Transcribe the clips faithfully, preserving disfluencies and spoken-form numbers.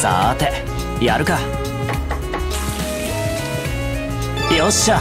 さーてやるか。よっしゃ。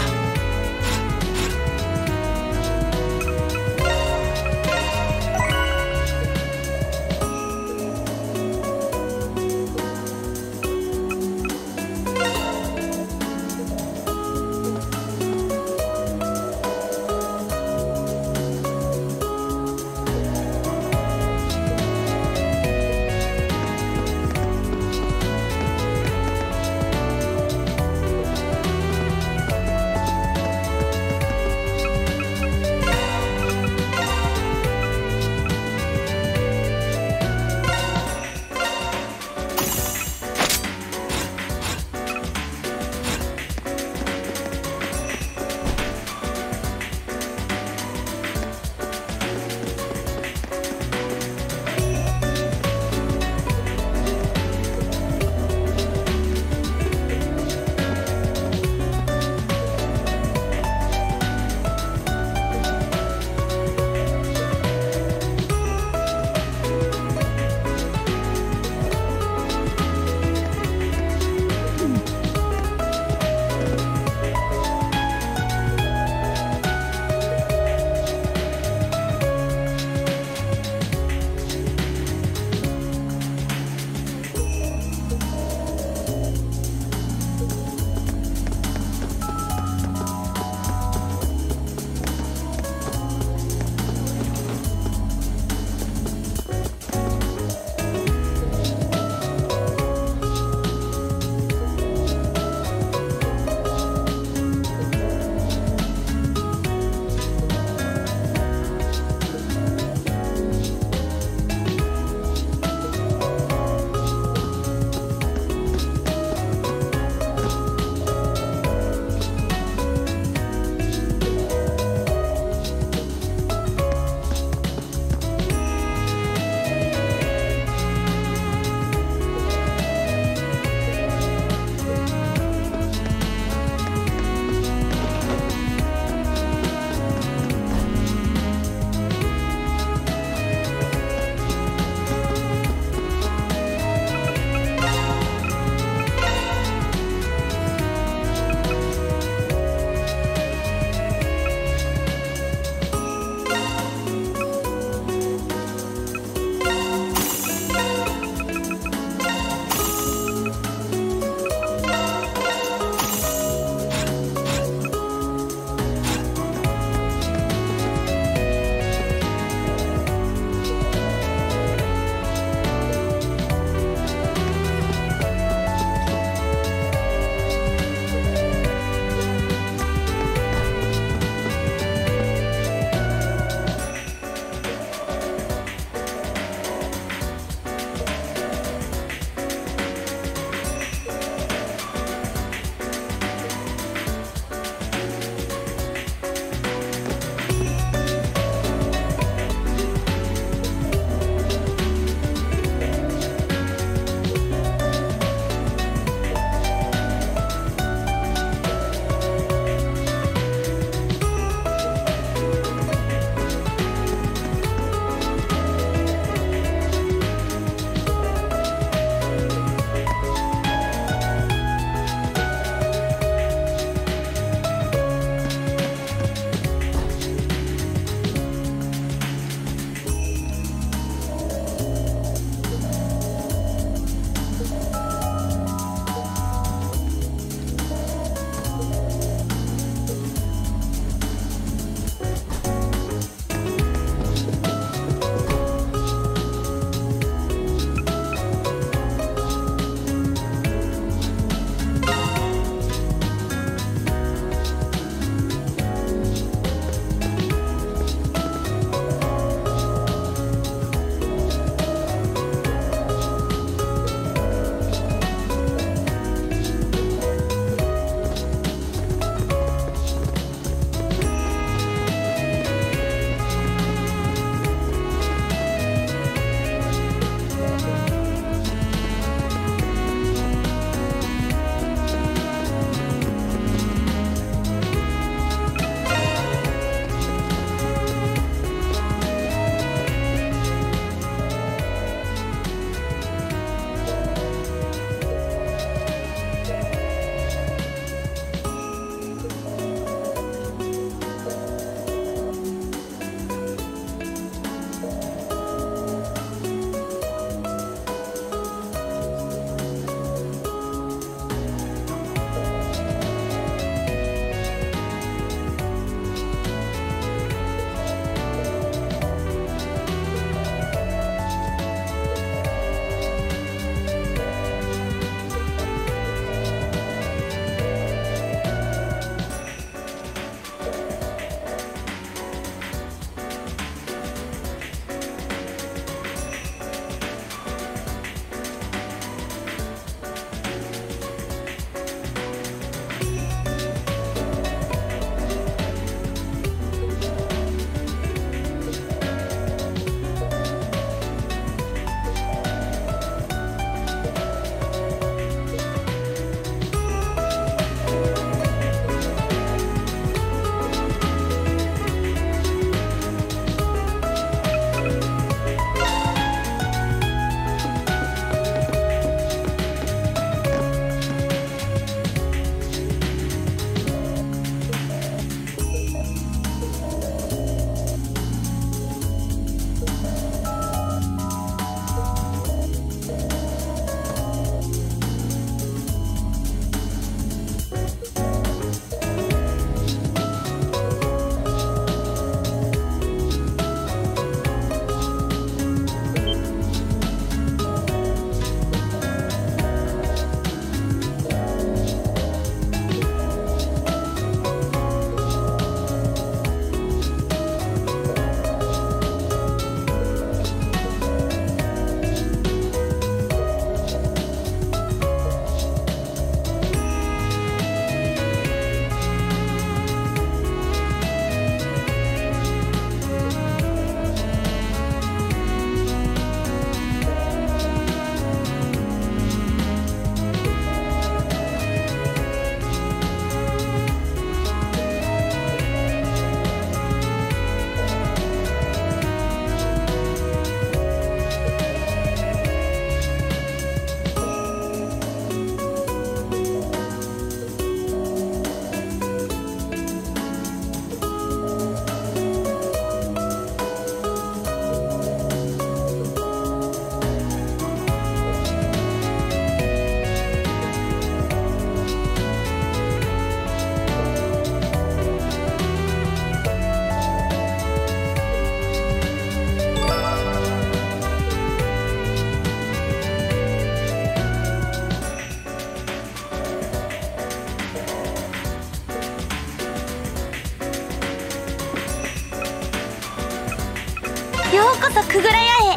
うこそくぐら屋へ。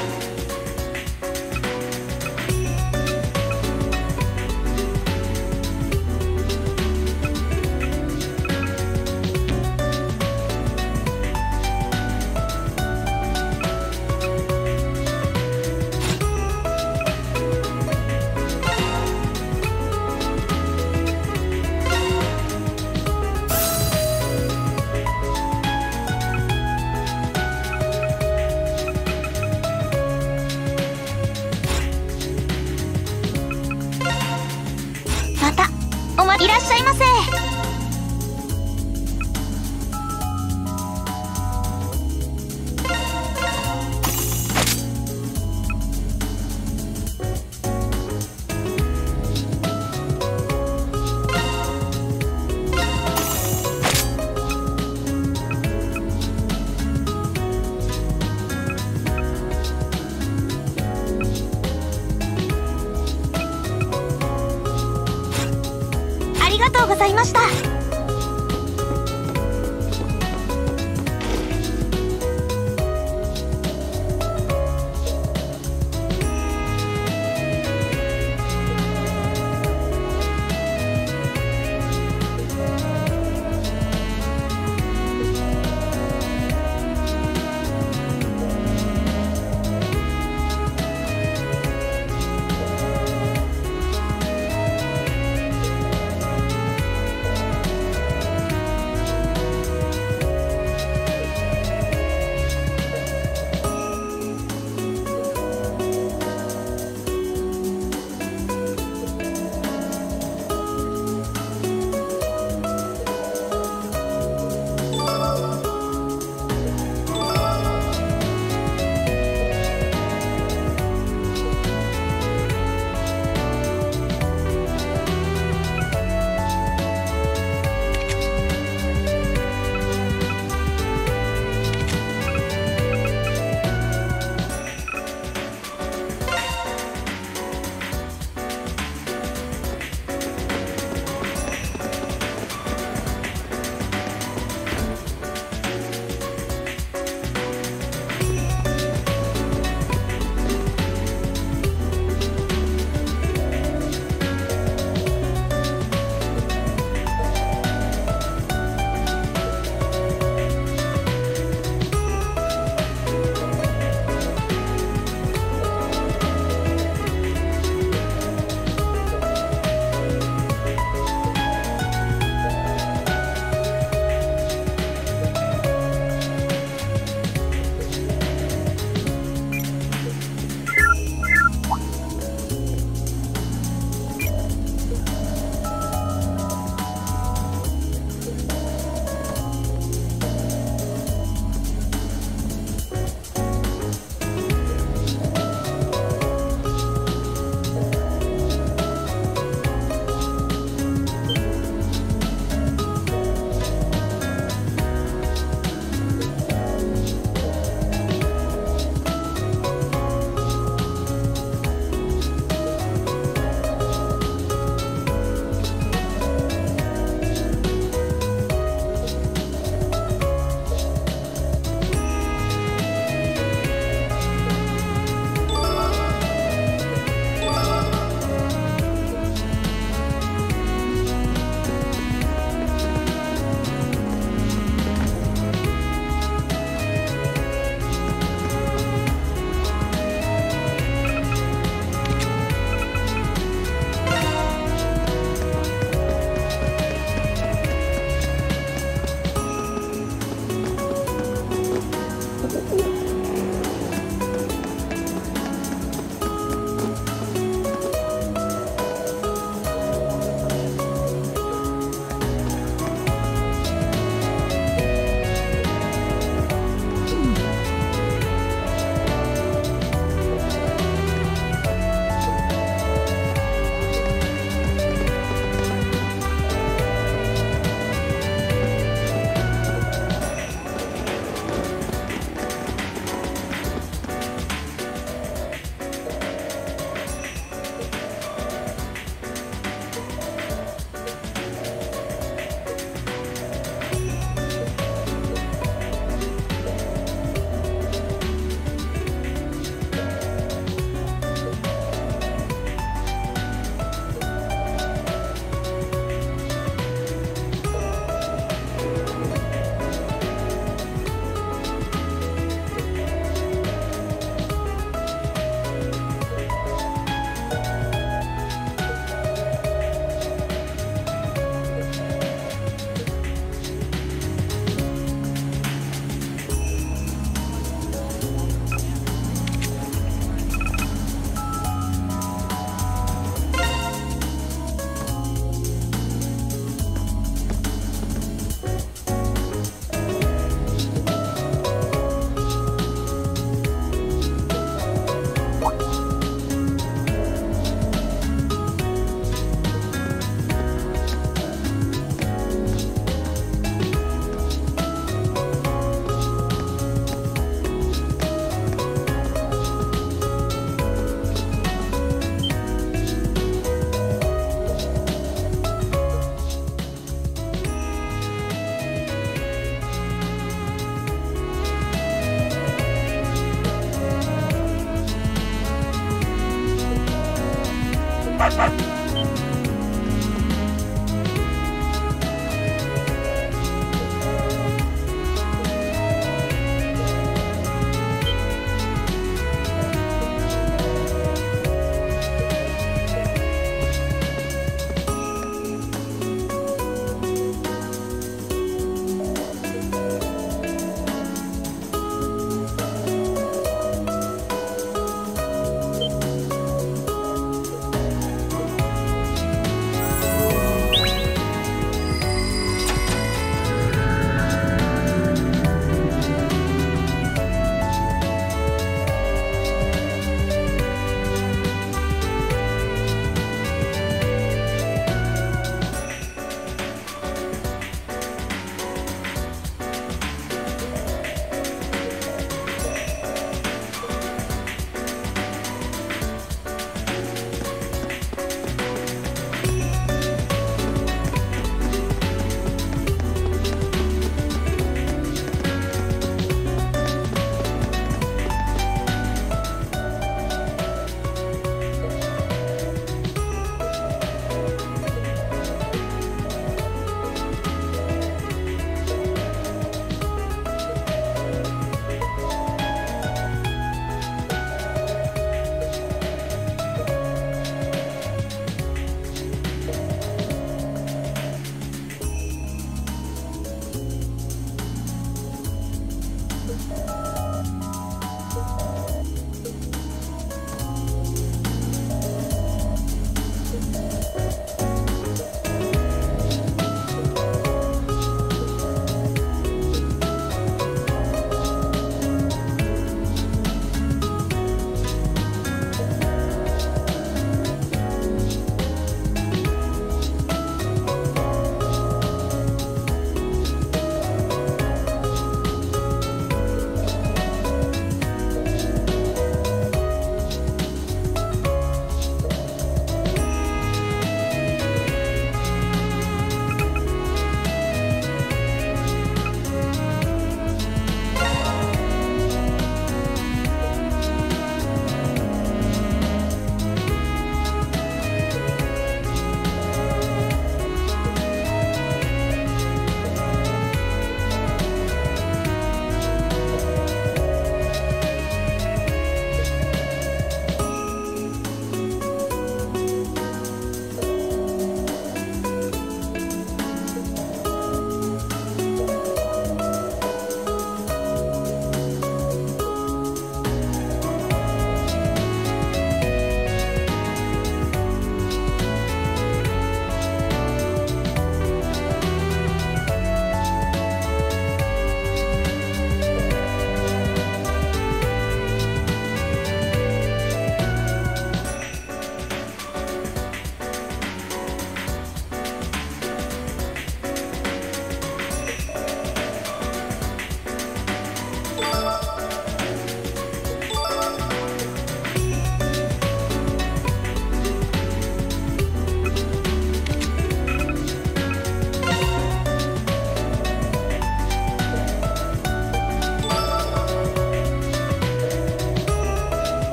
いらっしゃいませ。ありがとうございました。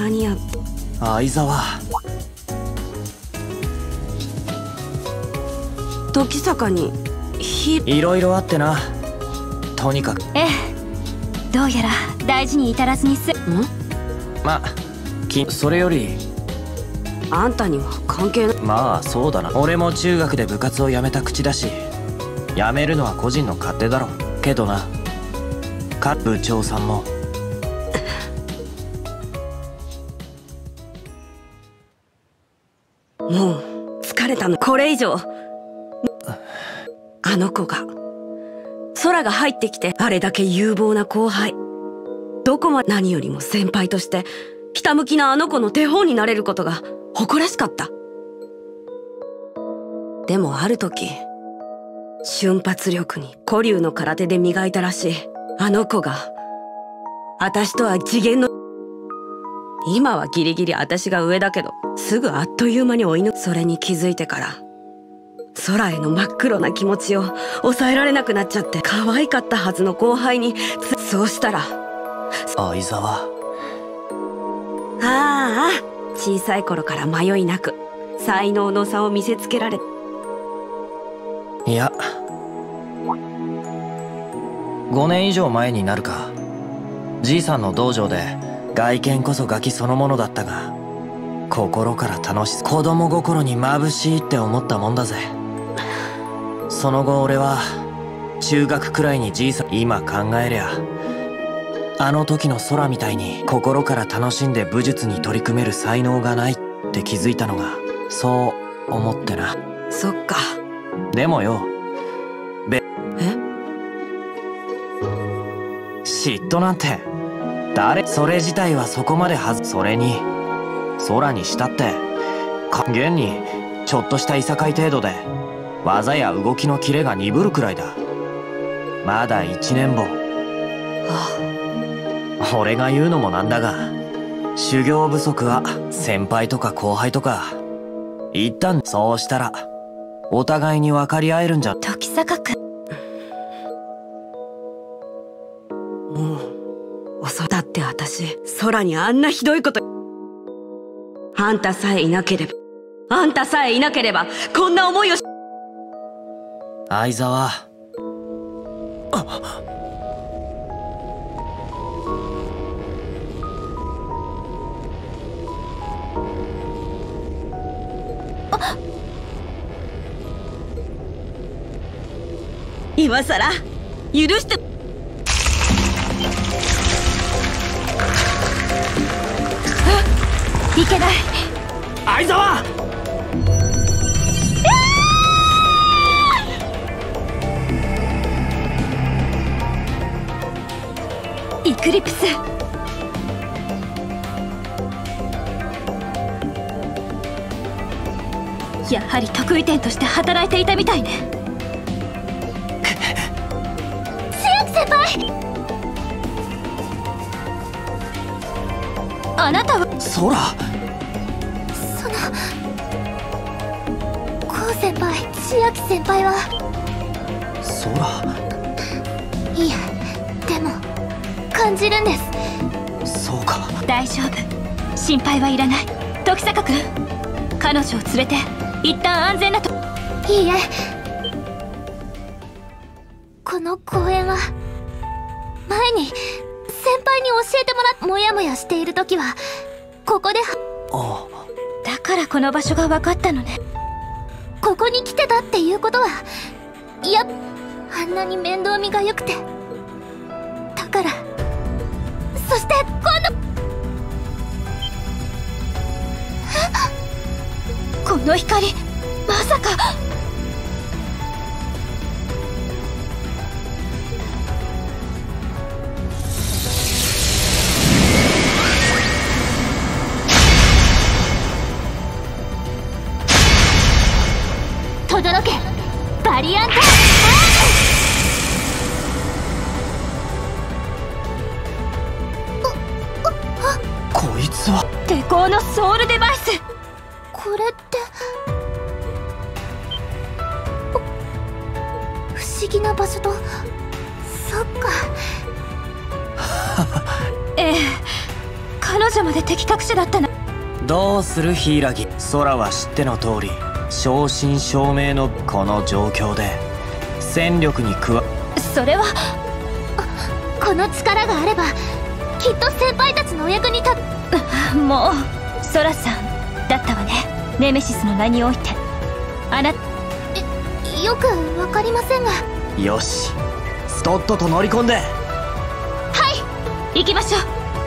何や相沢。 時坂にひいろいろあってな。とにかく。 ええ、どうやら大事に至らずにす。ん？ まあきそれよりあんたには関係ない。 まあそうだな。俺も中学で部活を辞めた口だし、辞めるのは個人の勝手だろ。けどな、か部長さんも。 もう疲れたの。これ以上あの子が空が入ってきて、あれだけ有望な後輩、どこまで何よりも先輩としてひたむきなあの子の手本になれることが誇らしかった。でもある時、瞬発力に古流の空手で磨いたらしいあの子が、私とは次元の、今はギリギリ私が上だけど、すぐあっという間に追い抜く。それに気づいてから、空への真っ黒な気持ちを抑えられなくなっちゃって、可愛かったはずの後輩に、そうしたら、 相沢。 ああ、小さい頃から迷いなく才能の差を見せつけられ。 いや、ごねん以上前になるか。じいさんの道場で外見こそガキそのものだったが、心から楽し、子供心に眩しいって思ったもんだぜ。その後俺は中学くらいにじいさん、今考えりゃあの時の空みたいに心から楽しんで武術に取り組める才能がないって気づいたのが、そう思ってな。 そっか。 でもよ、べえ嫉妬なんて誰、それ自体はそこまではず。それに空にしたって現にちょっとしたいさかい程度で技や動きのキレが鈍るくらいだ。まだ一年坊。俺が言うのもなんだが、修行不足は先輩とか後輩とか一旦、そうしたらお互いに分かり合えるんじゃ。 時坂君、 もう遅だって。私空にあんなひどいこと、あんたさえいなければあんたさえいなければこんな思いをし。 相沢。あ今さら許して。 いけない。 相沢。 イクリプス。やはり得意点として働いていたみたいね。千秋先輩、あなたは空。 そのコウ先輩、千秋先輩は。 空。 いえ、でも感じるんです。 そうか。 大丈夫、心配はいらない。時坂君、彼女を連れて一旦安全なと。いいえ、この公園は前に先輩に教えてもらっ、もやもやしている時はここで。 ああ、 だからこの場所が分かったのね。ここに来てたっていうことは、いや、あんなに面倒見が良くて、だから、そして今度、この光、まさか。轟けバリアント。 こいつは抵抗のソウルデバイス。これって不思議な場所と。そっか。ええ、彼彼女まで敵隠しだったの。 どうする柊。空は知っての通り正真正銘のこの状況で戦力に加わ。 それはこの力があればきっと先輩たちのお役に立つ。もうソラさんだったわね。ネメシスの名においてあなたえよくわかりませんが。 よし、とっとと乗り込んで。 はい、行きましょう。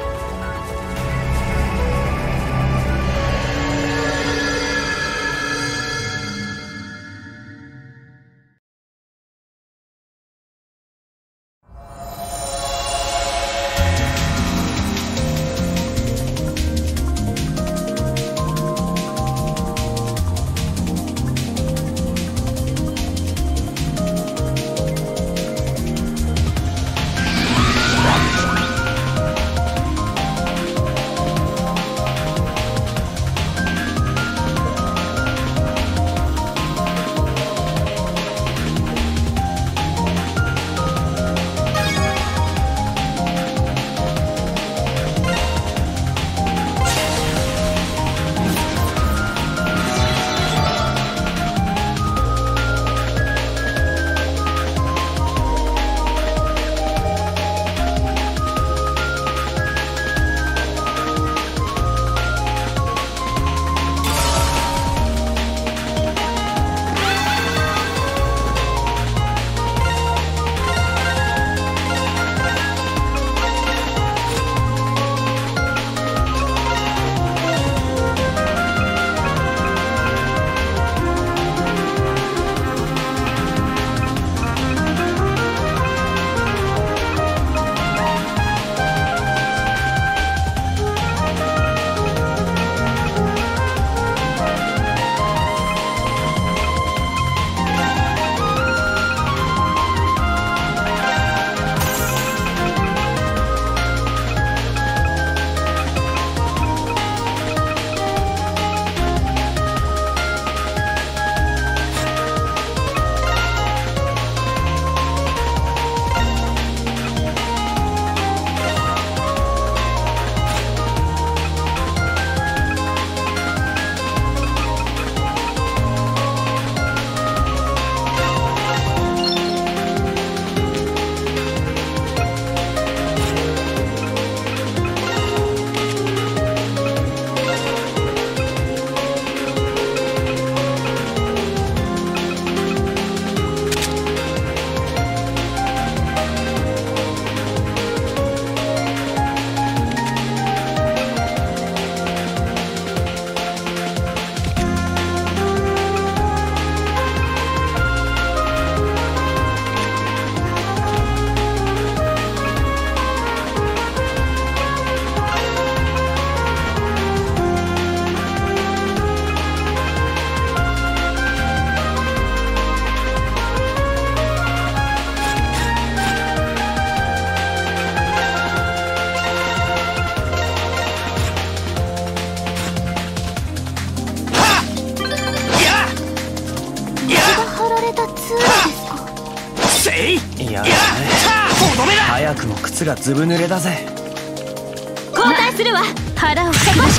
早くも靴がずぶ濡れだぜ。 交代するわ。腹をかくしかないわね。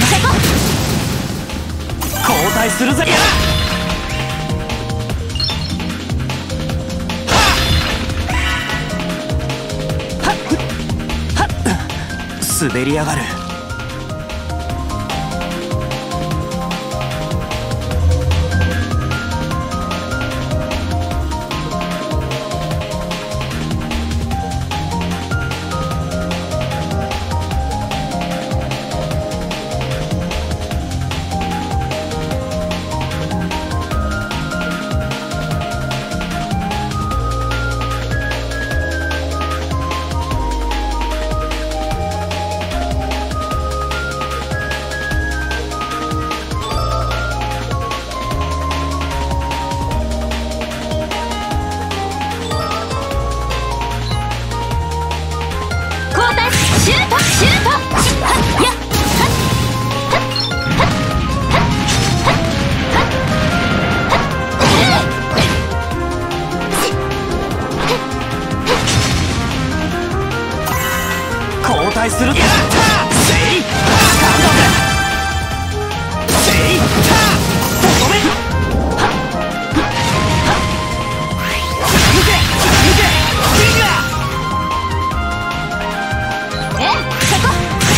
交代するぜ。はっはっ滑りやがる。交代する。やったー！せい！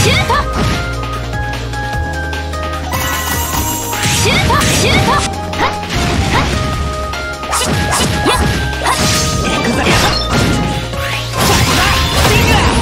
シュートシュートシュートはっはっししやっはっエクザやっそこだリング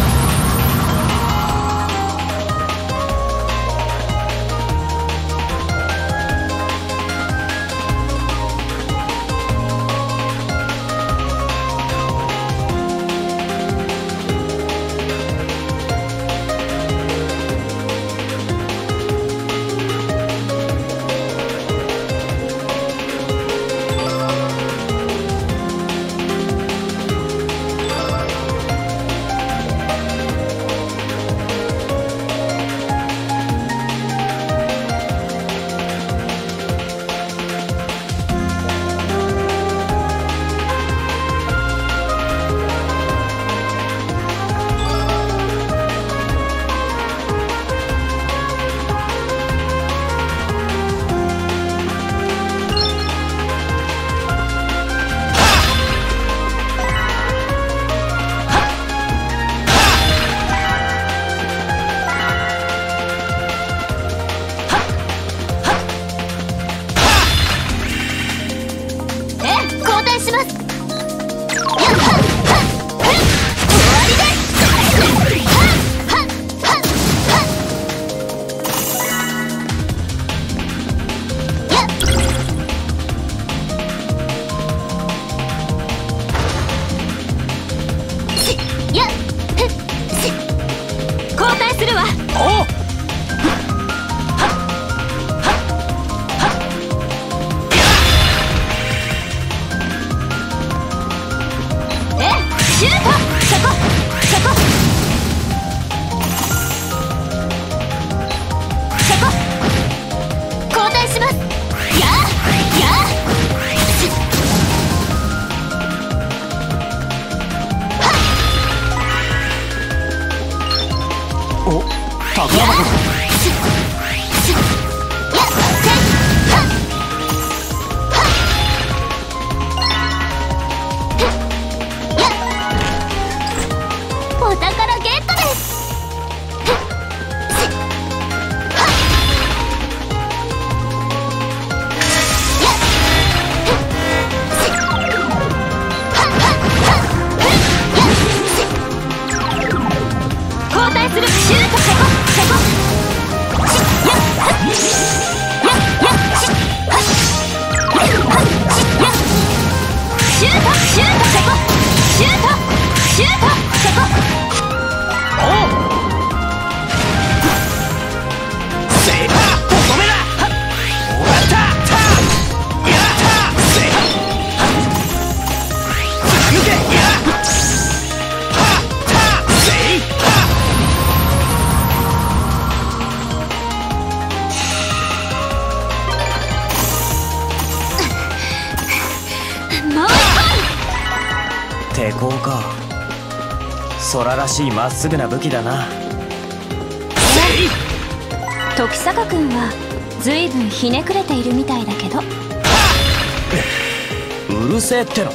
抵抗か。空らしいまっすぐな武器だな。 時坂君は随分ひねくれているみたいだけど。 うるせえっての。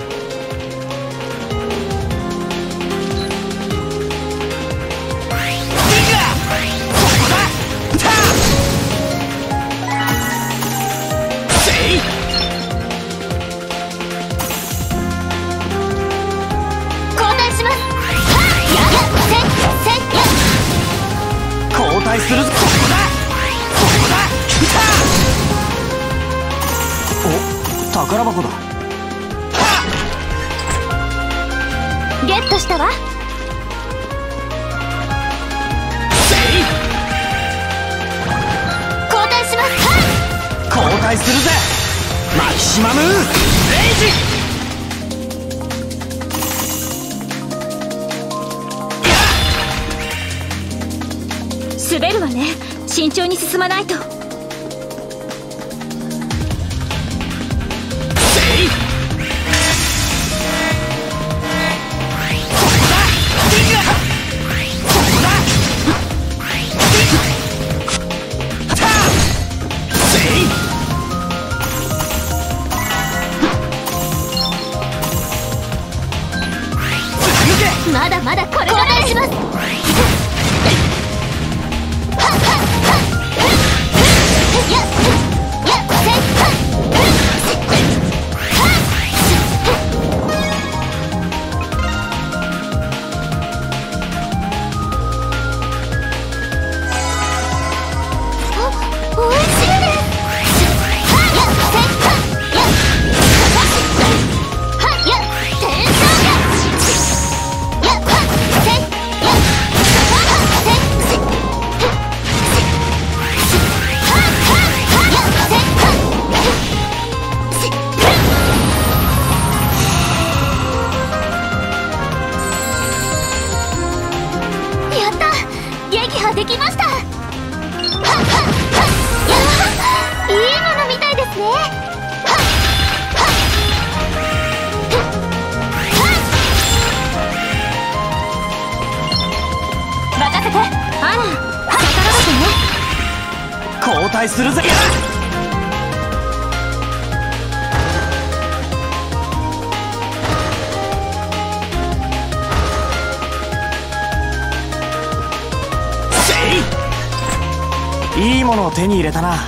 交代するぞ。ここだここだ。お、宝箱だ。 ゲットしたわ。交代します。 交代するぜ。マキシマムレイジ。 滑るわね。慎重に進まないと。まだまだこれが大事ます。 できました。はっはっはっ、やっ、いいものみたいですね。はっはっ任せて。あら、逆らわせね。 交代するぜ。いいものを手に入れたな。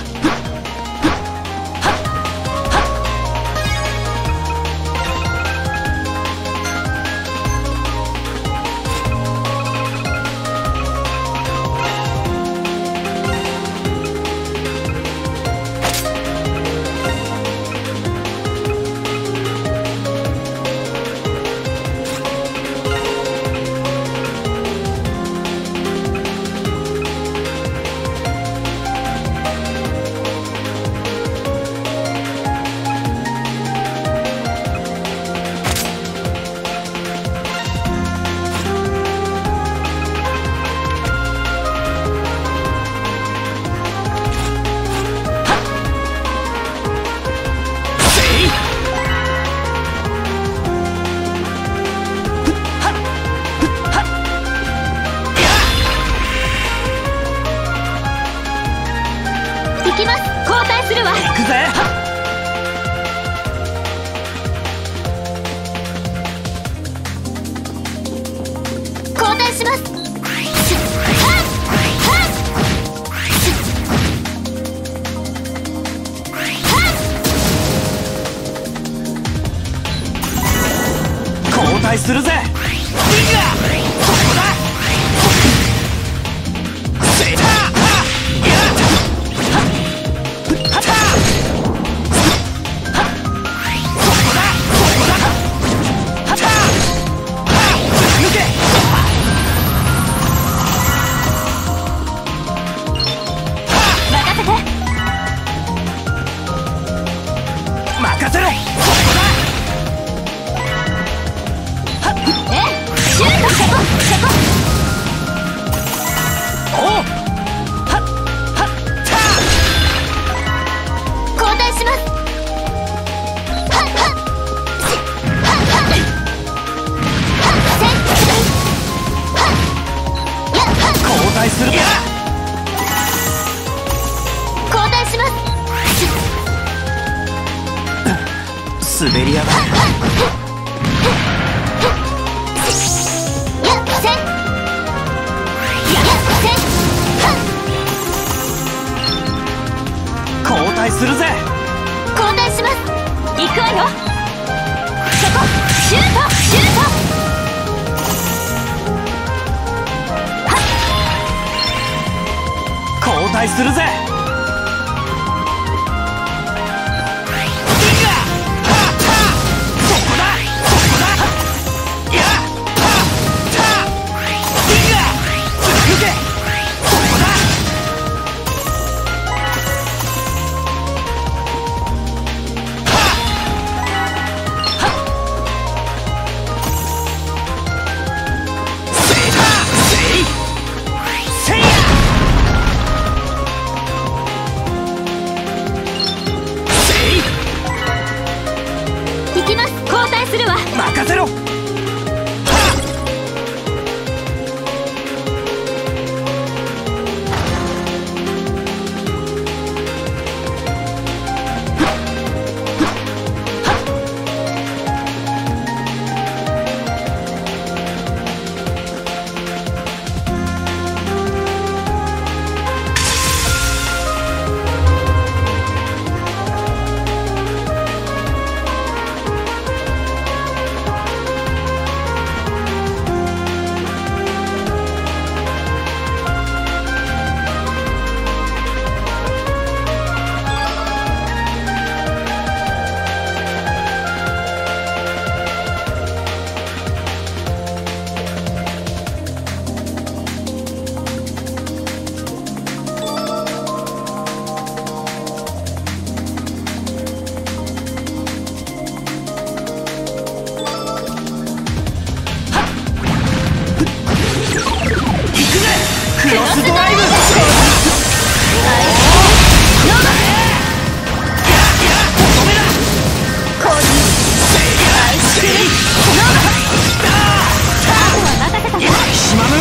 するぜ。滑りやがる。交代するぜ。 交代します。行くわよ。そこ、シュートシュート。 交代するぜ。 クロスドライブ。しまむ。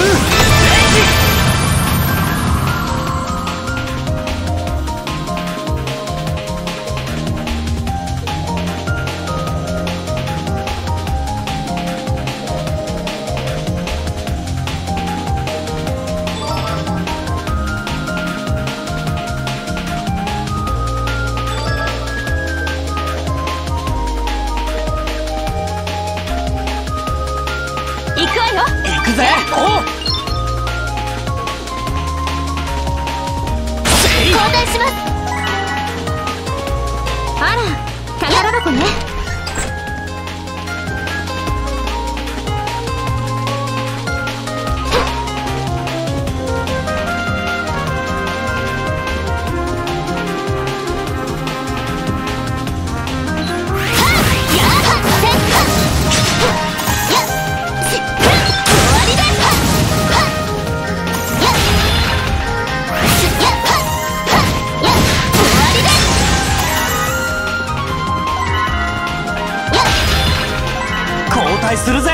するぜ。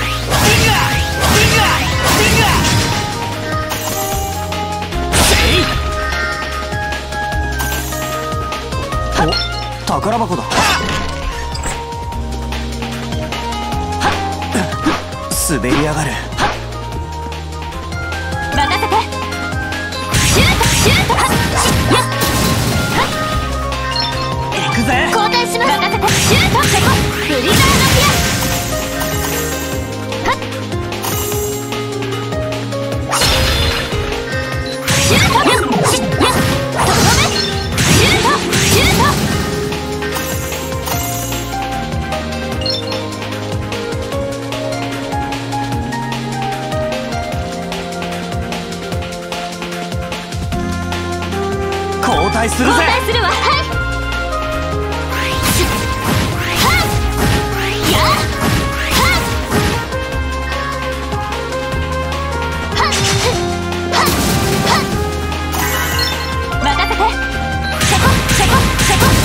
お、宝箱だ。滑り上がる。 任せて。シュートシュート。やっ行くぜ。 交代します。任せて。シュートセコブリザードピア。 交代するぜ。 交代するわ。はい。やっ任せて。セコセコセコ。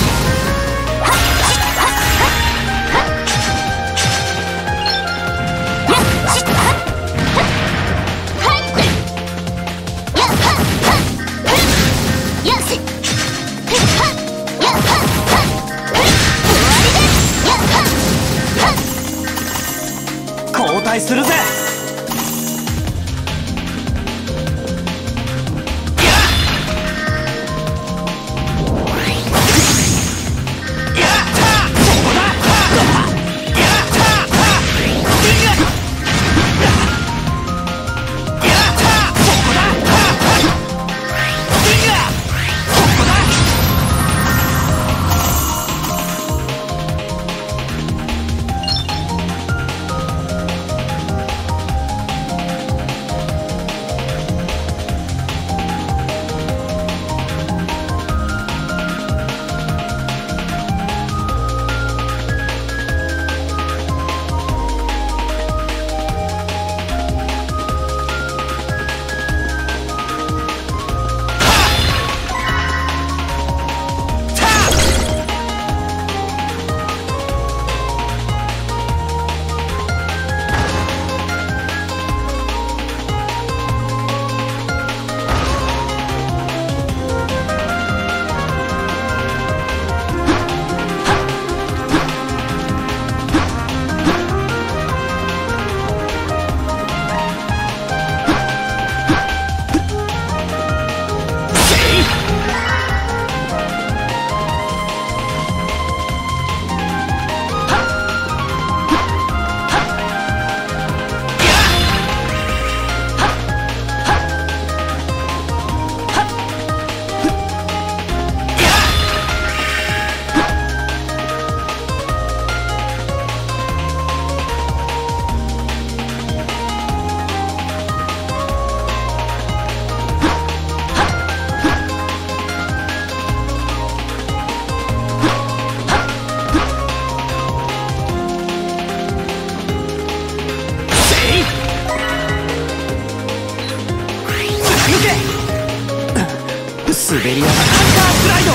滑りやがる。アンカースライド。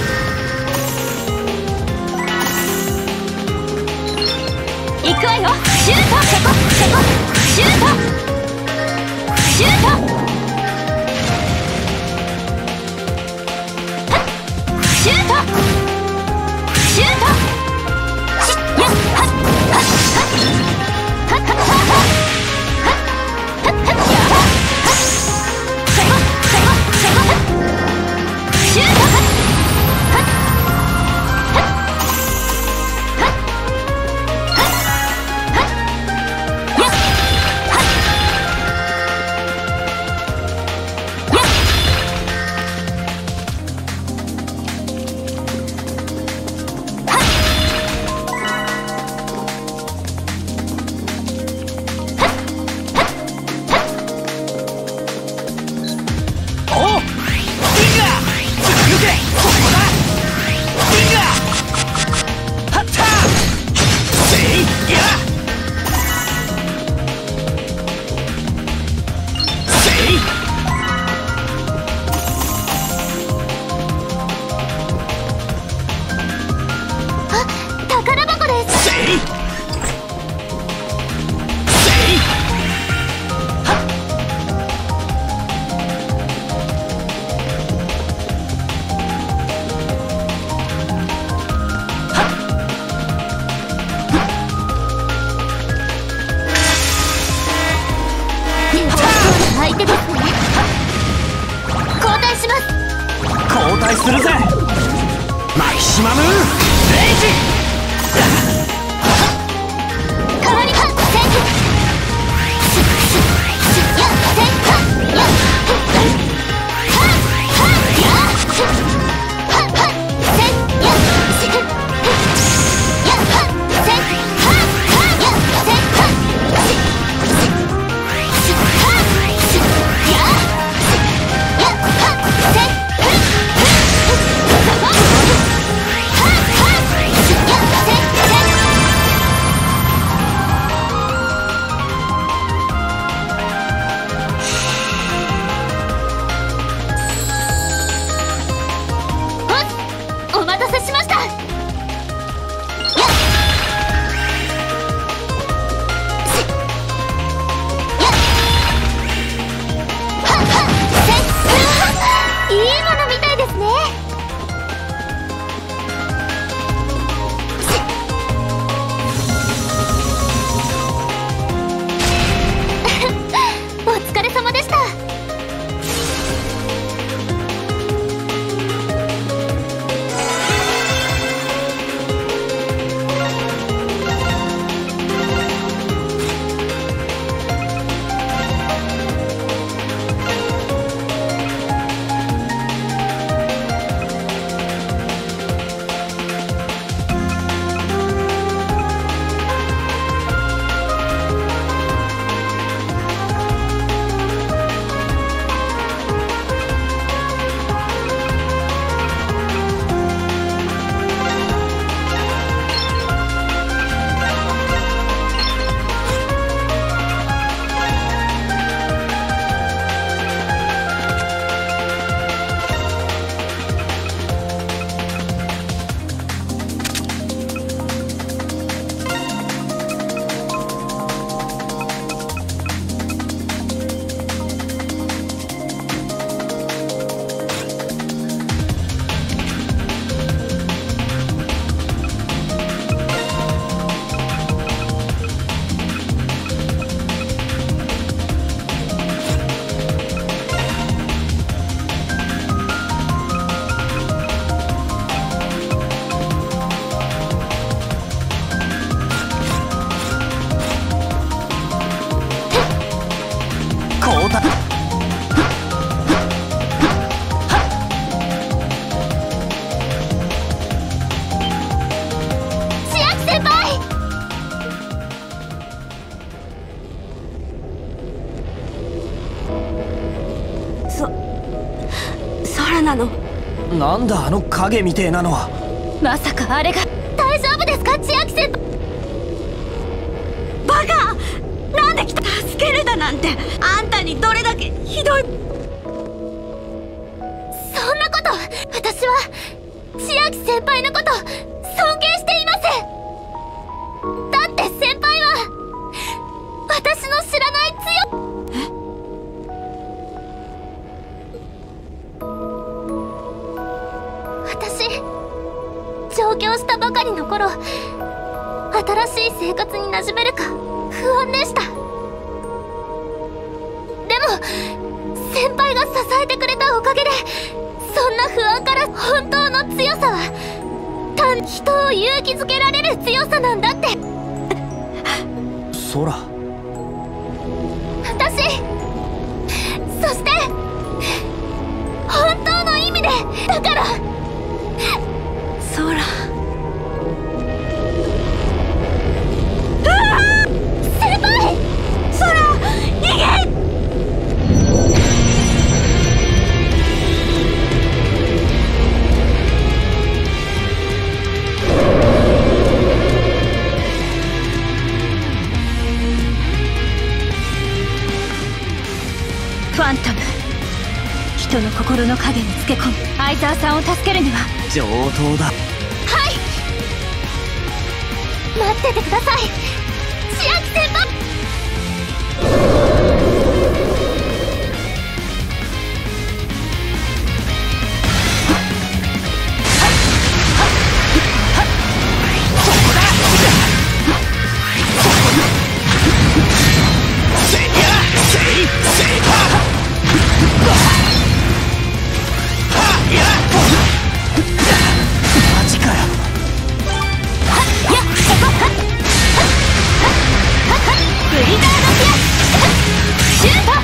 行くわよ。シュート。セコセコシュートシュートシュートシュートしやっはっはっはっはっはっはっはっはっはっやっはっセコセコセコシュートはっはっはっはっするぜ。マキシマムレイジ。 代わりはセンキやセンカやははやははセンやセンやはセンははやセンカややはセンお待たせしました。やっいいものみたいですね。お疲れ様でした。なの。 なんだあの影みてえなのは。 まさかあれが。大丈夫ですか千秋先輩。バカ、なんで来た。助けるだなんてあんたにどれだけひどい。そんな私は千秋先輩のこと尊敬しています。だって先輩は私の知らない強私上京したばかりの頃、新しい生活に馴染めるか不安でした。でも先輩が支えてくれたおかげで、そんな不安から本当の強さは単に人を勇気づけられる強さなんだって。 ソラ、 私、そして本当の意味でだから。 ソラ、 先輩！ソラ！逃げ！ ファントム、人の心の影につけ込み相沢さんを助けるには上等だ。 はい、待っててください、千秋先輩。 マジかよ。 ブリザードピアシュート。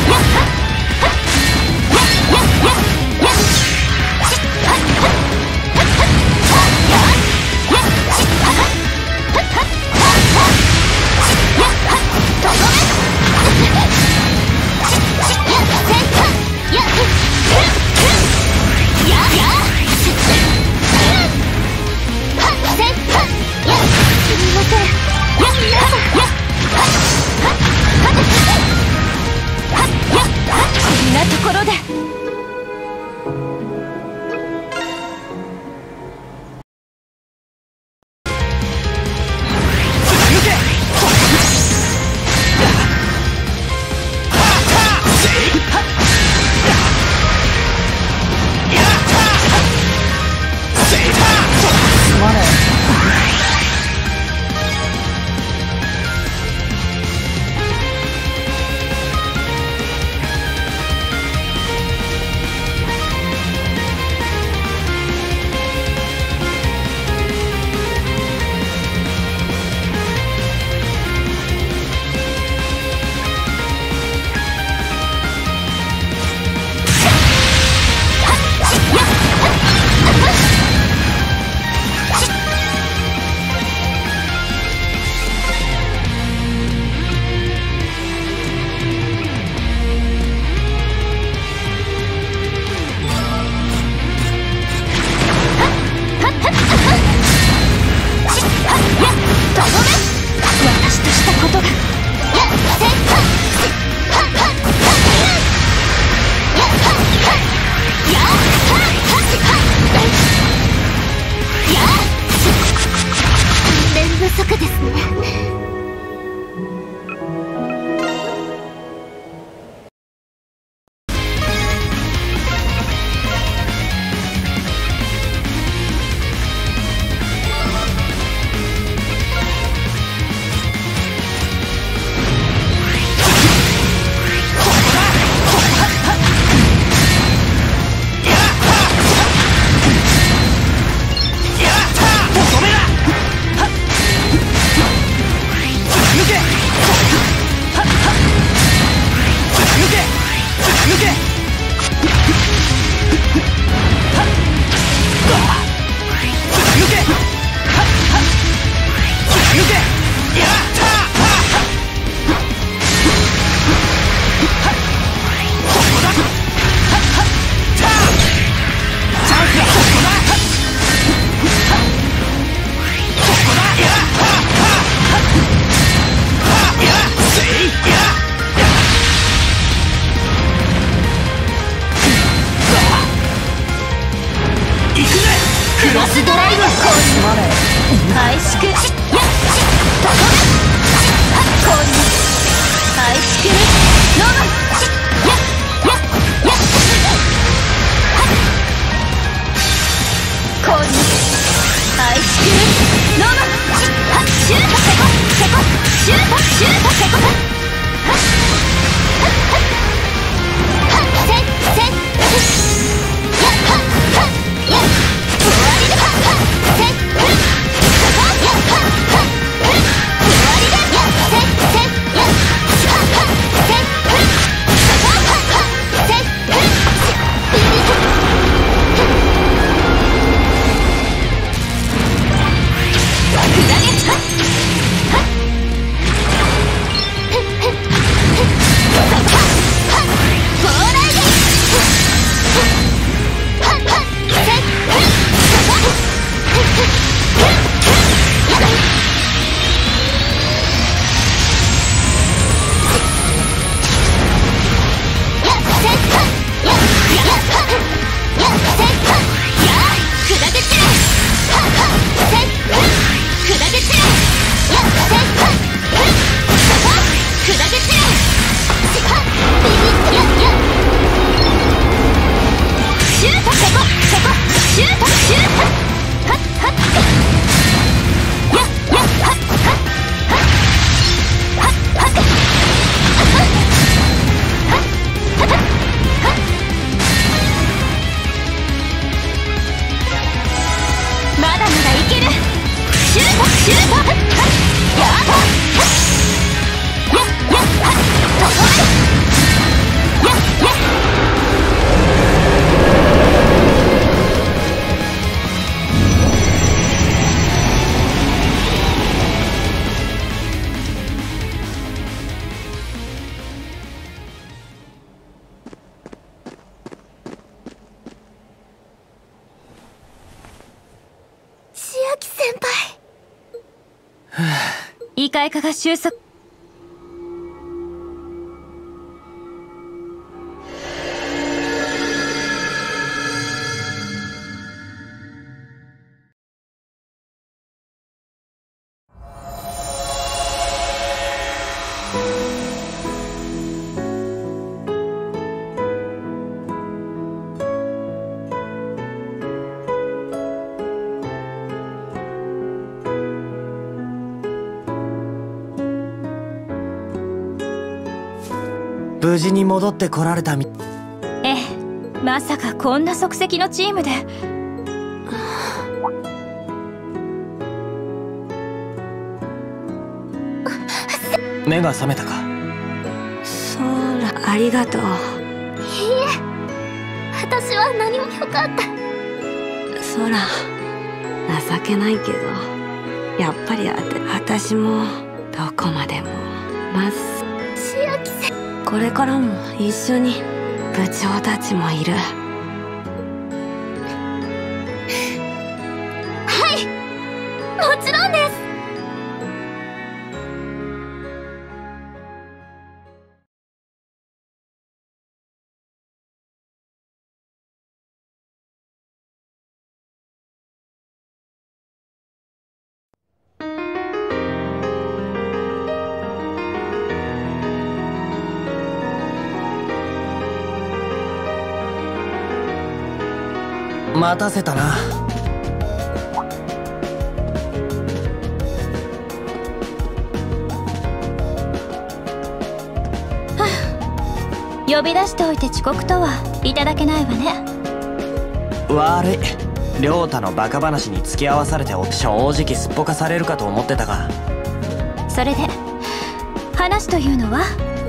こんなところでマスドライブ回縮やっこう回縮ノブやっやっやっこう回縮ノブシュートセコセコシュートシュートセコはっはっはっせっせっやっはっはっやっ終わりだはっはっせっふっそこやっはっはっふっ終わりだやっせっせっやっはっはっせっふっそこはっはっせっふっくだげはっはっふっふっふっそこはっはっフォーライデはっはっせっふっそこふっふっふっふっやっやっせっふっやっやっはっやっせっふっやーくだげちれはっはっせっふっくだげちれやっせっふっふっそこくだげちれはっビビッやっやっシュートセコセコシュートシュートはっはっやっやっはっはっはっはっはっはっはっはっまだまだいけるシュートシュートはっはっやっはっやっやっはっとこめやっやっ千秋先輩異界化が収束無事に戻ってこられたみ。 ええ、まさかこんな即席のチームで。 目が覚めたか。 そうら、ありがとう。 いいえ、私は何もよかった。 そら、情けないけど、やっぱりあて私もどこまでもまず千秋先輩、 これからも一緒に部長たちもいる。 はい、もちろんです。 待たせたな。 はあ、呼び出しておいて遅刻とはいただけないわね。 悪い、亮太のバカ話に付き合わされて正直すっぽかされるかと思ってたが。 それで話というのは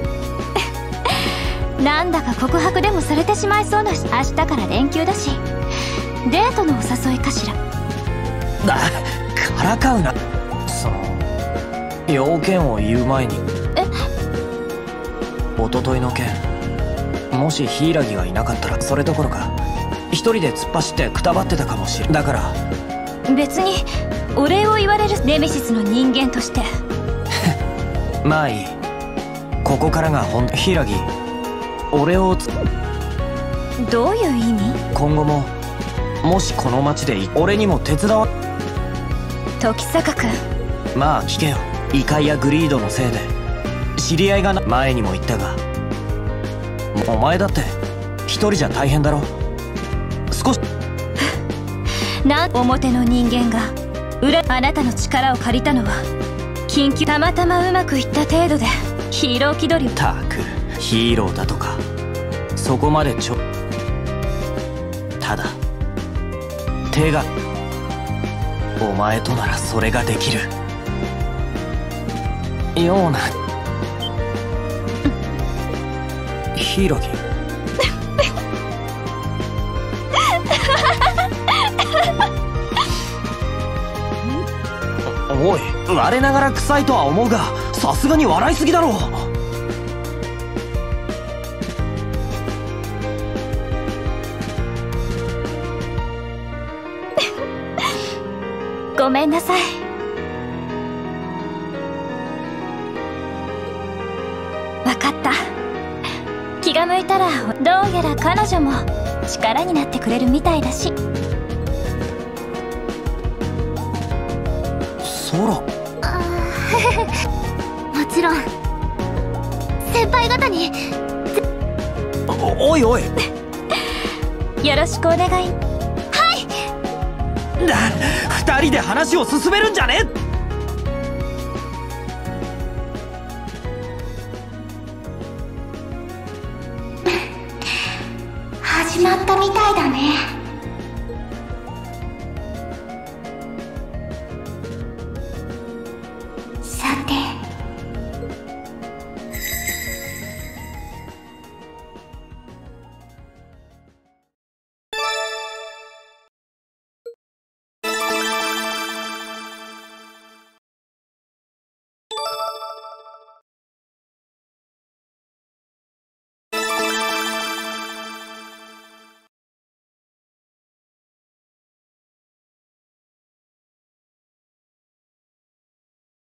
なんだか告白でもされてしまいそうだし、明日から連休だしデートのお誘いかしら。 だ、からかうな。その要件を言う前に、 えおとといの件、もし柊がいなかったらそれどころか一人で突っ走ってくたばってたかもしれん。だから別にお礼を言われるネメシスの人間としてまあいい、ここからがほん柊、俺をつどういう意味？ 今後ももしこの町で俺にも手伝わ。 時坂君、 まあ聞けよ。イカイやグリードのせいで知り合いがな。前にも言ったが、お前だって一人じゃ大変だろ。少しな、表の人間が裏、あなたの力を借りたのは緊急、たまたまうまくいった程度でヒーロー気取り。 たくヒーローだとかそこまでちょ。ただ手が、お前とならそれができるような。ヒイラギおい、我ながら臭いとは思うがさすがに笑いすぎだろう。 ごめんなさい。わかった。気が向いたらどうやら彼女も力になってくれるみたいだし。 ソラ。 もちろん先輩方に。 お、おいおいよろしくお願い。 だ、二人で話を進めるんじゃね。 始まったみたいだね。